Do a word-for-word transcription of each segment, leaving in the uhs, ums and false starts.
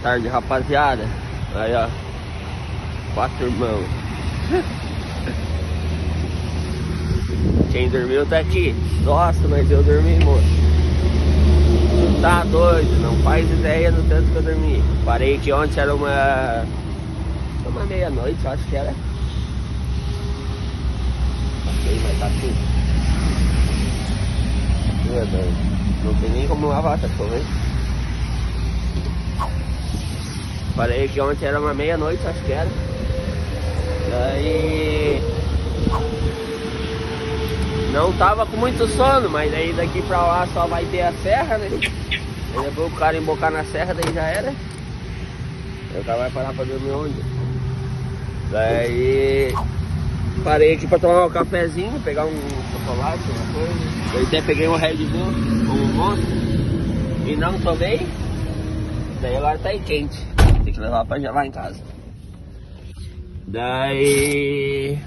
tarde, rapaziada. Aí, ó. Quatro irmãos. Quem dormiu tá aqui. Nossa, mas eu dormi, moço. Tá doido, não faz ideia do tanto que eu dormi. Parei que ontem era uma... Uma meia-noite, acho que era. Ok, vai tá tudo. Não tem nem como lavar essa cachorro, hein? Falei que ontem era uma meia-noite, acho que era. Daí... Não tava com muito sono, mas aí daqui pra lá só vai ter a serra, né? Aí depois o cara embocar na serra, daí já era. Aí o cara vai parar pra dormir onde? Daí... Parei aqui pra tomar um cafezinho, pegar um chocolate, uma coisa. Eu até peguei um Red Bull, um monstro, e não tomei. Daí agora tá aí quente. Tem que levar pra gelar em casa. Daí...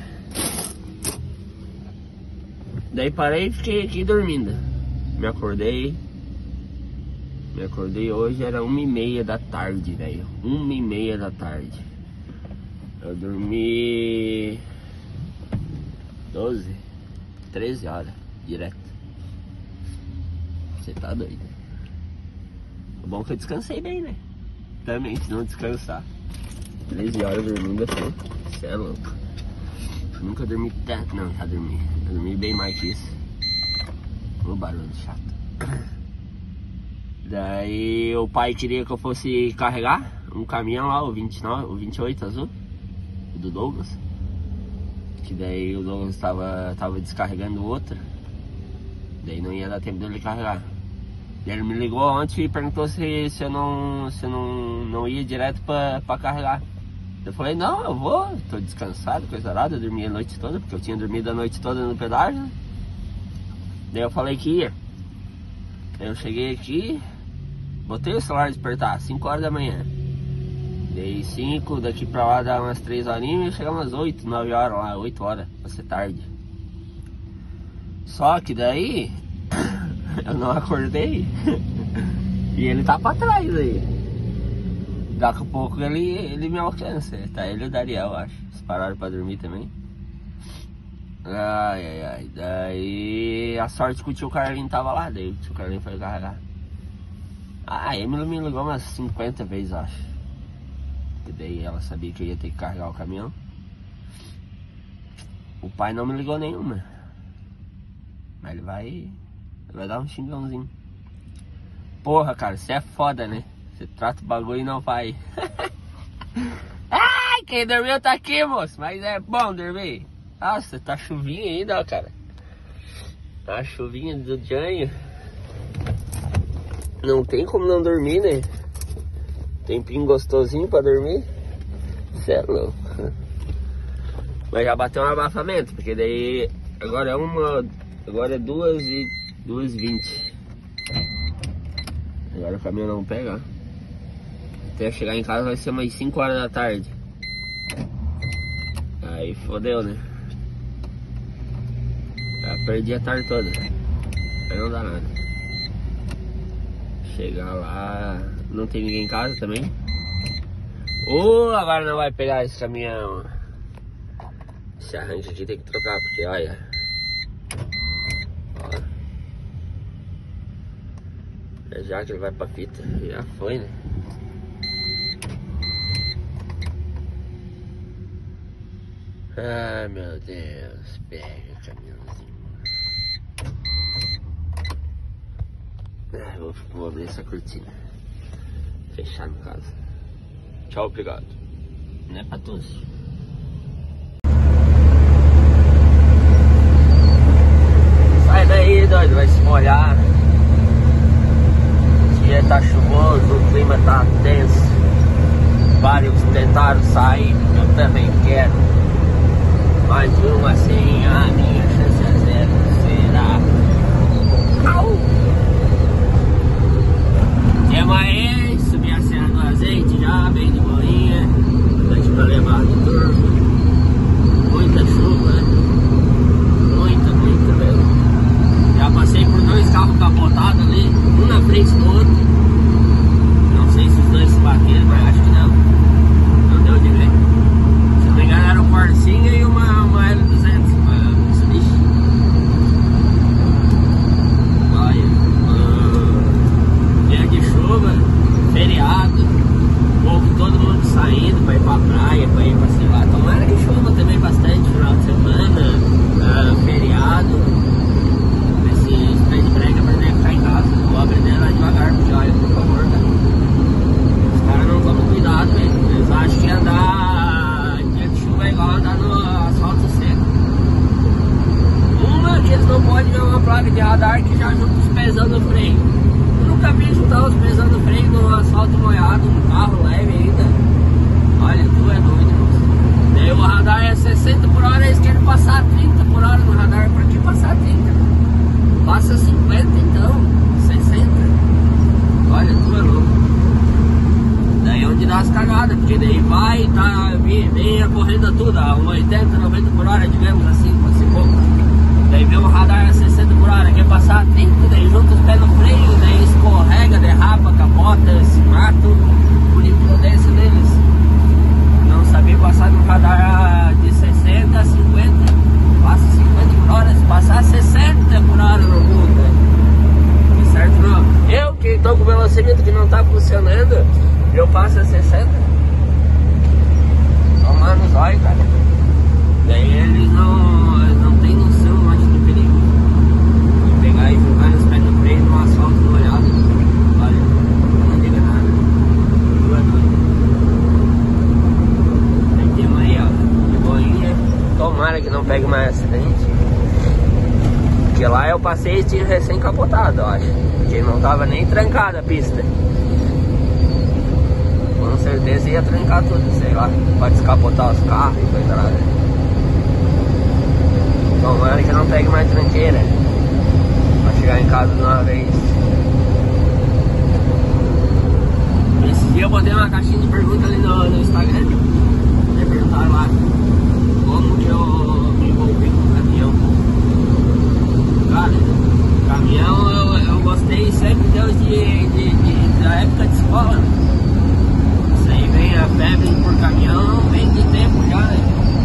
Daí parei e fiquei aqui dormindo. Me acordei. Me acordei hoje, era uma e meia da tarde, velho. Uma e meia da tarde. Eu dormi... doze, treze horas, direto. Você tá doido. O bom é que eu descansei bem, né? Também, se não descansar. treze horas dormindo assim, você é louco. Nunca dormi tanto, não, já dormi. Eu dormi bem mais que isso. O barulho chato. Daí o pai queria que eu fosse carregar um caminhão lá, o vinte e nove, o vinte e oito azul, o do Douglas. Que daí o Douglas tava, tava descarregando o outro. Daí não ia dar tempo dele carregar. Daí ele me ligou ontem e perguntou se, se eu, não, se eu não, não ia direto pra, pra carregar. Eu falei, não, eu vou, tô descansado, coisa nada, eu dormi a noite toda, porque eu tinha dormido a noite toda no pedágio, né? Daí eu falei que ia. Daí eu cheguei aqui, botei o celular despertar, cinco horas da manhã. Dei cinco, daqui pra lá dá umas três horinhas e chega umas oito, nove horas lá, oito horas, vai ser tarde. Só que daí, eu não acordei e ele tá pra trás aí. Daqui a pouco ele, ele me alcança, tá? Ele e o Dariel, acho. Eles pararam pra dormir também. Ai, ai, ai. Daí a sorte que o tio Carlinho tava lá, daí o tio Carlinho foi carregar. Ah, a Emily me ligou umas cinquenta vezes, acho. E daí ela sabia que eu ia ter que carregar o caminhão. O pai não me ligou nenhuma. Mas ele vai... Ele vai dar um xingãozinho. Porra, cara, você é foda, né? Você trata o bagulho e não vai. Ai, quem dormiu tá aqui, moço. Mas é bom dormir. Nossa, tá chuvinha ainda, ó, cara. Tá chuvinha do Janho. Não tem como não dormir, né? Tempinho gostosinho pra dormir. Cê é louco. Mas já bateu um abafamento, porque daí agora é uma. Agora é duas e. duas e vinte. Agora o caminhão não pega, ó. Até chegar em casa vai ser umas cinco horas da tarde. Aí fodeu, né? Já perdi a tarde toda. Aí não dá nada. Chegar lá, não tem ninguém em casa também. Oh, agora não vai pegar esse caminhão. Esse arranque aqui tem que trocar, porque olha. Ó. É já que ele vai pra fita. Já foi, né? Ai, meu Deus, pega o caminhãozinho. Ah, vou, vou abrir essa cortina. Fechar no caso. Tchau, obrigado. Não é pra todos. Sai daí, doido, vai se molhar. O dia tá chuvoso, o clima tá tenso. Vários tentaram sair, eu também quero. Mais uma assim, a minha chance é zero, será? Au! Temos aí, subir a serra do azeite já, bem de boinha. Daqui pra levar do turno. Muita chuva, né? Muita, muita mesmo. Já passei por dois carros capotados ali, um na frente do outro. Não sei se os dois se bateram, mas praia pra ir passear. Tomara que chova também bastante final de semana, uh, feriado. Esses pés de brega pra nem ficar em casa. Vou abrir dela devagar, olha, por favor, tá? Os caras não tomam cuidado, velho. Eles acham que andar dia de chuva é igual andar no asfalto seco. Uma que eles não podem ver uma placa de radar que já junta os pesando no freio. Eu nunca vi juntar os pesando no freio no asfalto molhado, um carro leve ainda. Olha, tu é doido, moço. Daí o radar é sessenta por hora, eles querem passar trinta por hora no radar. Pra que passar trinta? Passa cinquenta então, sessenta. Olha, tu é louco. Daí é onde dá as cagadas, porque daí vai, tá, vem, vem a corrida toda, a oitenta, noventa por hora, digamos assim, pode ser pouco. Daí vê o radar a sessenta por hora, quer passar a trinta, daí junta os pés no freio, daí escorrega, derrapa, capota, se mata, por imprudência deles. Não sabia passar no radar de sessenta a cinquenta, passa cinquenta por hora, se passar sessenta por hora no mundo, que certo não. Eu que estou com o velocímetro que não está funcionando, eu passo a sessenta. Tomar nos olhos, cara. Daí eles não, eles não tem noção antes do perigo. De pegar e jogar os pés no freio no asfalto molhado. Olha, não diga nada. Duas noites. Aí temos aí, ó, de boinha. Tomara que não pegue mais acidente. Porque lá eu passei e tinha recém-capotado, eu acho. Porque não tava nem trancada a pista. Com certeza ia trancar tudo, sei lá. Pode descapotar os carros e coisa lá. Tomara que não pegue mais tranqueira pra chegar em casa de uma vez. Esse dia eu botei uma caixinha de perguntas ali no, no Instagram. Me perguntaram lá como que eu me envolvi com o caminhão. Cara, caminhão eu, eu gostei sempre Deus de, de, de, da época de escola. Isso aí vem a febre por caminhão, vem de tempo já, né?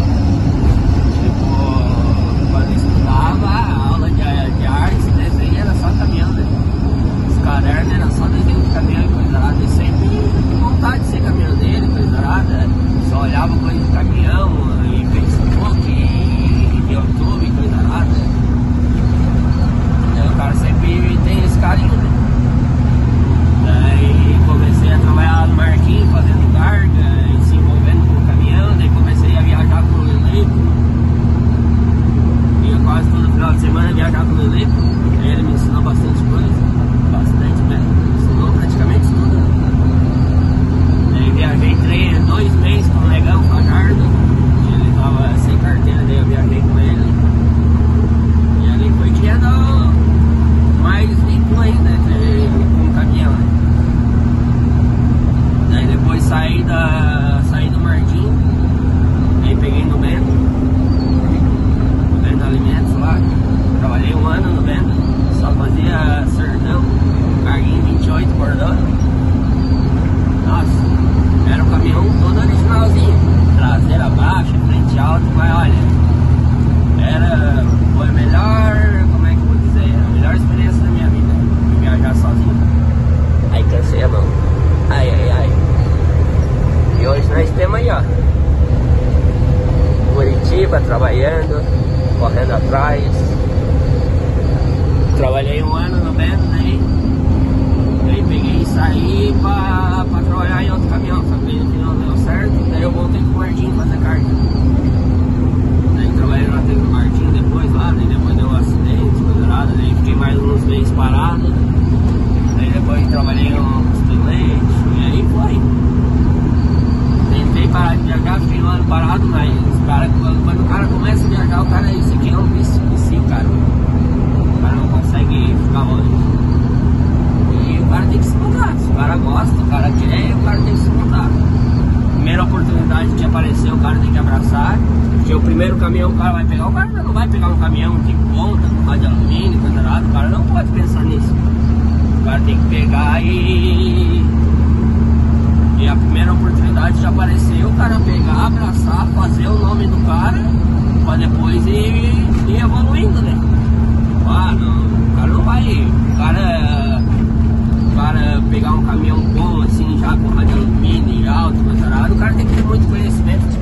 Quando eu estudava, a aula de, de arte, desenho era só caminhão, né? Os cadernos eram só desenho de caminhão e coisa arada. E sempre tive vontade de ser caminhoneiro e coisa arada. Só olhava coisa de caminhão, e Facebook, e, e YouTube e coisa arada. Então o cara sempre tem esse carinho, né? Daí comecei a trabalhar no Marquinhos, fazendo carga, e se envolvendo com o caminhão. Daí comecei a viajar com o Leleco. Quase todo final de semana viajar com o Leleco. Ele me ensinou bastante coisa. Bastante mesmo. Me ensinou praticamente tudo. Daí viajei três, dois meses com o Negão Fajardo. Ele tava sem carteira, daí eu viajei com ele. E ali foi tirando mais vínculo ainda com o caminhão, né? Daí depois saí, da, saí do Martim. Aí peguei no Bento. Alimentos lá, trabalhei um ano no Bento, só fazia serdão, carguinho vinte e oito cordão. Nossa, era um caminhão todo originalzinho, traseira baixa, frente alta, mas olha, era, foi a melhor, como é que eu vou dizer, a melhor experiência da minha vida, viajar sozinho. Aí cansei a mão, ai ai ai, e hoje nós temos aí ó, Curitiba trabalhando, correndo atrás. Trabalhei um ano no Bento, daí, daí peguei e saí pra, pra trabalhar em outro caminhão, só que no final não deu certo, daí eu voltei pro Martim fazer carga. Daí trabalhei no Atento Martim depois lá, daí depois deu um acidente, coisa nada, daí fiquei mais uns meses parado, daí depois trabalhei uns piletes, e aí foi. Tentei parar de viajar, fiquei um ano parado, mas cara, quando o cara começa a viajar, o cara, isso aqui é um vício, vício, cara. O cara não consegue ficar longe. E o cara tem que se montar. Se o cara gosta, o cara quer, o cara tem que se montar. Primeira oportunidade que apareceu, o cara tem que abraçar. Porque o primeiro caminhão o cara vai pegar, o cara não vai pegar um caminhão de ponta, com rádio alumínio, coisa nada. O cara não pode pensar nisso. O cara tem que pegar e... E a primeira oportunidade já apareceu, o cara pegar, abraçar, fazer o nome do cara, pra depois ir, ir evoluindo, né? Ah, não, o cara não vai, o cara, o cara pegar um caminhão bom, assim, já com rádio alumínio, alto, coisa nada, o cara tem que ter muito conhecimento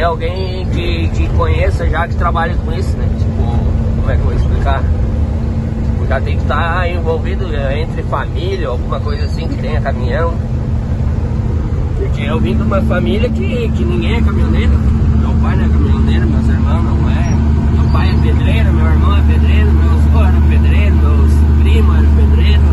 ter alguém que, que conheça já, que trabalha com isso, né? Tipo, como é que eu vou explicar? Tipo, já tem que estar envolvido entre família, alguma coisa assim que tenha caminhão. Porque eu vim de uma família que, que ninguém é caminhoneiro. Meu pai não é caminhoneiro, meus irmãos não é. Meu pai é pedreiro, meu irmão é pedreiro, meu avô era pedreiro, meus primos eram pedreiros.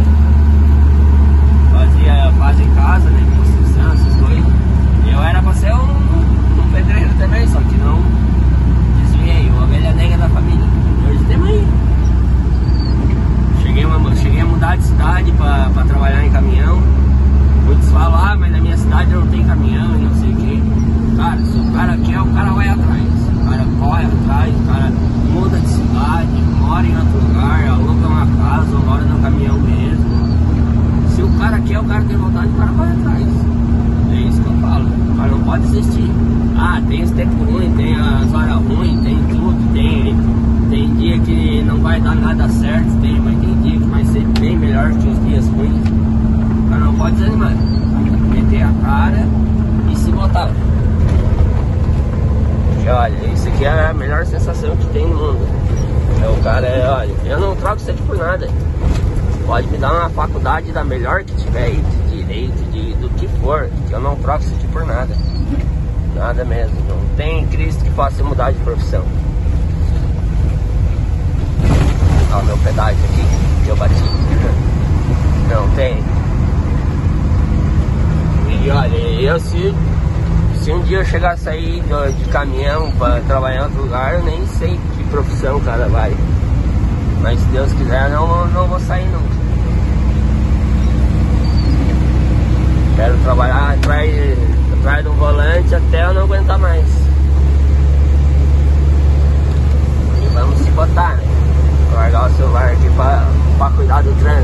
Fazia, fazia em casa, né? Construção, essas coisas. E eu era pra ser um, um pedreiro também, só que não desviei, uma ovelha negra da família. Hoje temos aí. Cheguei, uma, cheguei a mudar de cidade pra, pra trabalhar em caminhão. Muitos falam, ah, mas na minha cidade não tem caminhão e não sei o que. Cara, se o cara quer, o cara vai atrás. O cara corre atrás, o cara muda de cidade, mora em outro lugar, aluga uma casa, mora no caminhão mesmo. Se o cara quer, o cara tem vontade, o cara vai atrás. É isso que eu falo. O cara não pode desistir. Ah, tem os tempos ruins, tem as horas ruins, tem tudo, tem, tem dia que não vai dar nada certo, tem, mas tem dia que vai ser bem melhor que os dias ruins. O cara não pode desanimar. Meter a cara e se botar. E olha, isso aqui é a melhor sensação que tem no mundo. É o cara, é, olha, eu não troco isso aqui por nada. Pode me dar uma faculdade da melhor que tiver aí, de direito, de, do que for, que eu não troco isso aqui por nada. Nada mesmo. Não tem Cristo que faça mudar de profissão. Olha o meu pedágio aqui, que eu bati. Não tem. E olha, eu se, se um dia eu chegar a sair de, de caminhão para trabalhar em outro lugar, eu nem sei que profissão o cara vai. Mas se Deus quiser, não, não vou sair nunca. Quero trabalhar atrás, atrás do volante até eu não aguentar mais. E vamos se botar, né? Vou largar o celular aqui para cuidar do trânsito.